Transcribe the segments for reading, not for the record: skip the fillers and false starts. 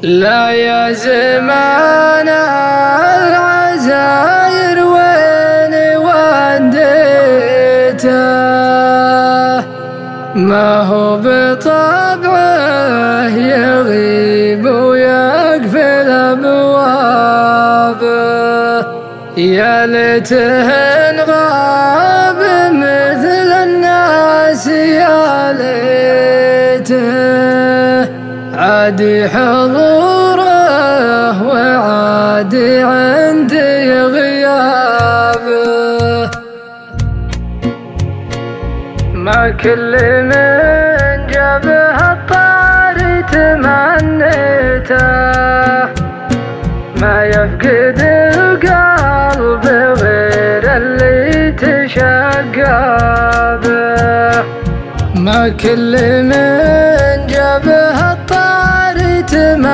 لا يا زمان العزاير وين وديته، ما هو بطبعه يغيب ويقفل أبوابه، يا ليته انغاب مثل الناس، يا ليته عادي حضوره وعادي عندي غيابه. ما كل من جابه الطاري تمنيته، ما يفقد القلب غير اللي تشقى به. ما كل من جابه الطاري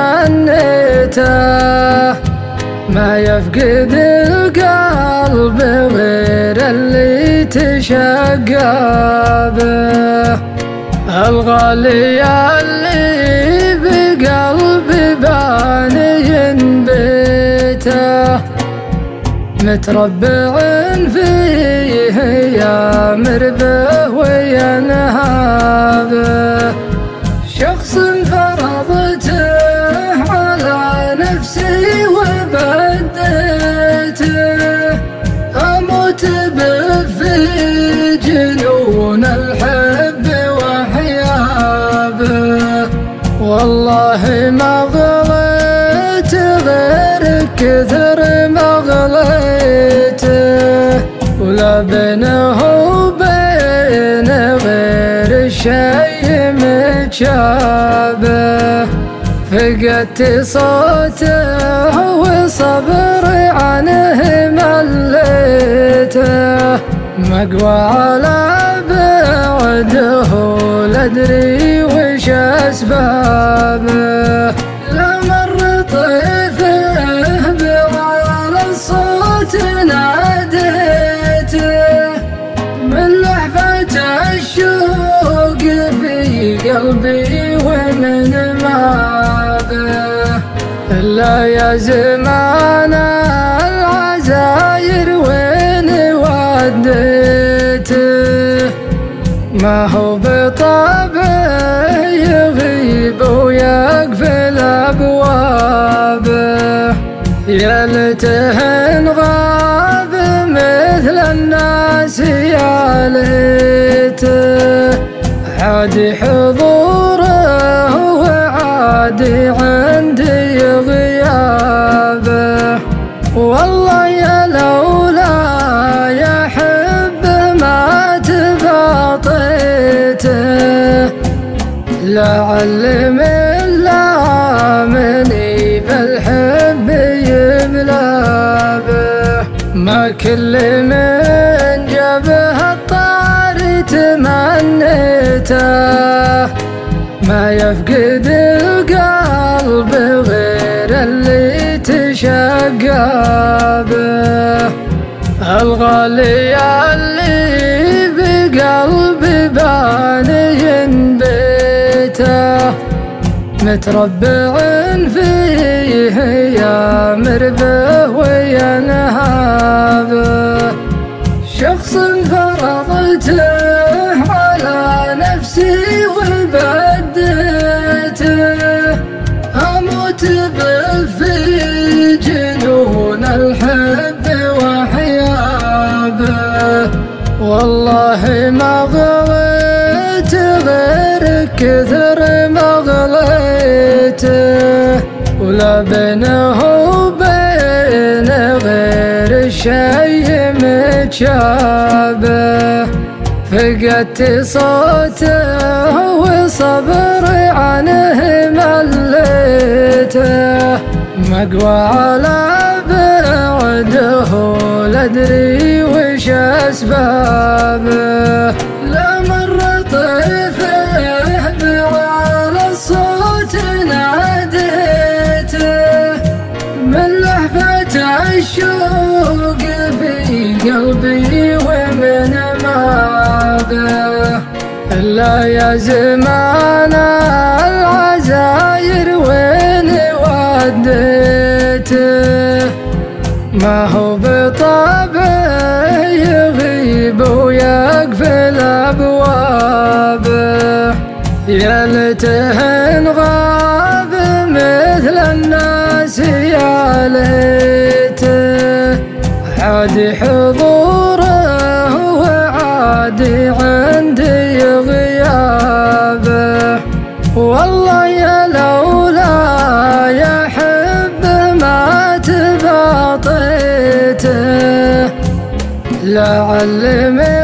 تمنيته، ما يفقد القلب غير اللي تشقى به. الغالي اللي بقلبي باني بيته، متربع فيه يامر به وينهابه. شخص فرضته على نفسي وبديته، أموت به في جنون الحب وحيابه. والله ما غليت غير كثر ما غليته، ولا بينه وبين غير الشيء متشابه. فقدت صوته وصبري عنه مليته، مقوى على بعده لا ادري وش اسبابه. لا مر طيفه بعلى الصوت ناديته، من لحظة الشوق في قلبي ومن مابه. إلا يا زمان العزاير وين وديته، ما هو بطبعه يغيب ويقفل أبوابه. يا ليته انغاب مثل الناس، يا ليته عادي حضوره وعادي عندي غيابه. والله يا لولا يحب ما تباطيته، لعل من لامني بالحب يملا به. ما كل من جابه الطاري تمنيته، ما يفقد القلب غير اللي تشقى به. الغالي اللي بقلبي باني بيته، متربع فيه يامر به وينهابه. شخص فرضته على نفسي وبديته، أموت به في جنون الحب وحيابه. والله ما غليت غير كثر ما غليته، ولا بينه وبين غير الشيء متشابه. فقدت صوته وصبري عنه مليته، مقوى على بعده لا ادري وش اسبابه. لا مر طيفه بعلى الصوت ناديته، من لهفة الشوق في قلبي ومن مابه. إلا يا زمان العزاير وين ليته ما هو بطبعه يغيب ويقفل أبوابه، يا ليته غاب مثل الناس يا ليته، عادي حضوره وعادي عندي غيابه، والله يا لولا يحب ما تباطيته لعل